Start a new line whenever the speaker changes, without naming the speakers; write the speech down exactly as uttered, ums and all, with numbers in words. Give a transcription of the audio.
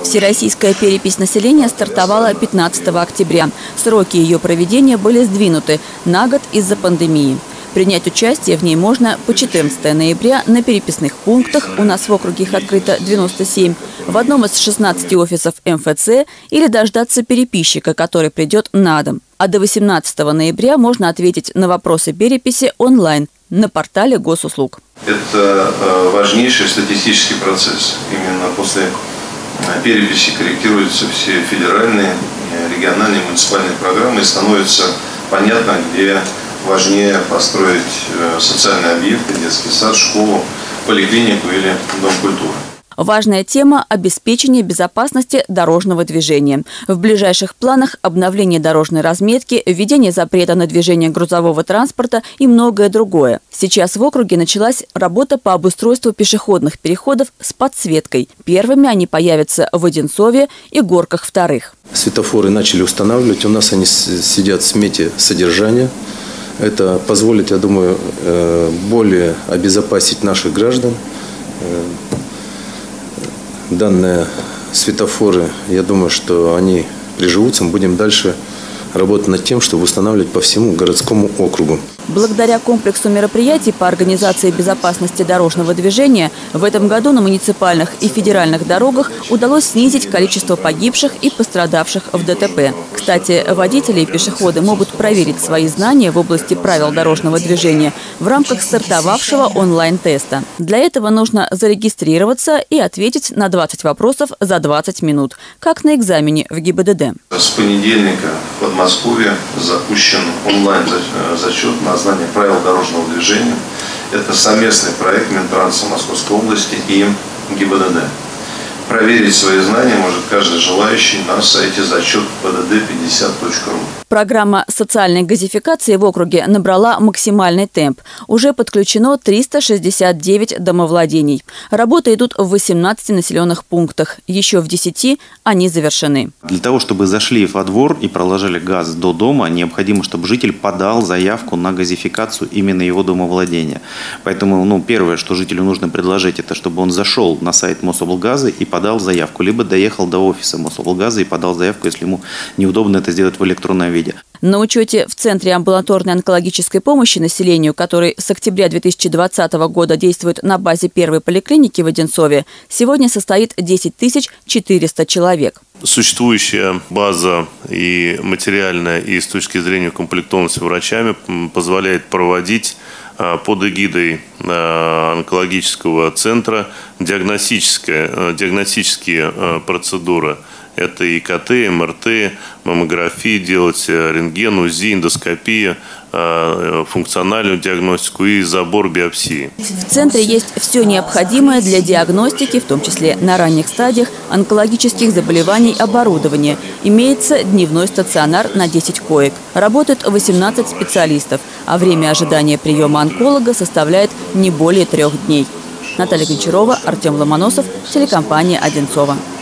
Всероссийская перепись населения стартовала пятнадцатого октября. Сроки ее проведения были сдвинуты на год из-за пандемии. Принять участие в ней можно по четырнадцатого ноября на переписных пунктах, у нас в округе их открыто девяносто семь, в одном из шестнадцати офисов эм эф цэ или дождаться переписчика, который придет на дом. А до восемнадцатого ноября можно ответить на вопросы переписи онлайн на портале госуслуг.
Это важнейший статистический процесс. Именно после переписи корректируются все федеральные, региональные, муниципальные программы и становится понятно, где важнее построить социальный объект, детский сад, школу, поликлинику или дом культуры.
Важная тема – обеспечение безопасности дорожного движения. В ближайших планах обновление дорожной разметки, введение запрета на движение грузового транспорта и многое другое. Сейчас в округе началась работа по обустройству пешеходных переходов с подсветкой. Первыми они появятся в Одинцове и Горках вторых.
Светофоры начали устанавливать. У нас они сидят в смете содержания. Это позволит, я думаю, более обезопасить наших граждан. Данные светофоры, я думаю, что они приживутся. Мы будем дальше работать над тем, чтобы устанавливать по всему городскому округу.
Благодаря комплексу мероприятий по организации безопасности дорожного движения в этом году на муниципальных и федеральных дорогах удалось снизить количество погибших и пострадавших в дэ тэ пэ. Кстати, водители и пешеходы могут проверить свои знания в области правил дорожного движения в рамках стартовавшего онлайн-теста. Для этого нужно зарегистрироваться и ответить на двадцать вопросов за двадцать минут, как на экзамене в гэ и бэ дэ дэ.
С понедельника в Подмосковье запущен онлайн-зачет на знание правил дорожного движения. Это совместный проект Минтранса Московской области и гэ и бэ дэ дэ. Проверить свои знания может каждый желающий на сайте зачет пэ дэ дэ пятьдесят точка ру.
Программа социальной газификации в округе набрала максимальный темп. Уже подключено триста шестьдесят девять домовладений. Работы идут в восемнадцати населенных пунктах. Еще в десяти они завершены.
Для того, чтобы зашли во двор и проложили газ до дома, необходимо, чтобы житель подал заявку на газификацию именно его домовладения. Поэтому ну, первое, что жителю нужно предложить, это чтобы он зашел на сайт Мособлгаза и подал заявку. Либо доехал до офиса Мособлгаза и подал заявку, если ему неудобно это сделать в электронном виде.
На учете в Центре амбулаторной онкологической помощи населению, который с октября две тысячи двадцатого года действует на базе первой поликлиники в Одинцове, сегодня состоит десять тысяч четыреста человек.
Существующая база и материальная, и с точки зрения укомплектованности врачами позволяет проводить под эгидой онкологического центра диагностические, диагностические процедуры. Это и ка тэ, эм эр тэ, маммография, делать рентген, УЗИ, эндоскопия, функциональную диагностику и забор биопсии.
В центре есть все необходимое для диагностики, в том числе на ранних стадиях онкологических заболеваний, оборудование. Имеется дневной стационар на десять коек. Работают восемнадцать специалистов, а время ожидания приема онколога составляет не более трех дней. Наталья Гончарова, Артем Ломоносов, телекомпания «Одинцова».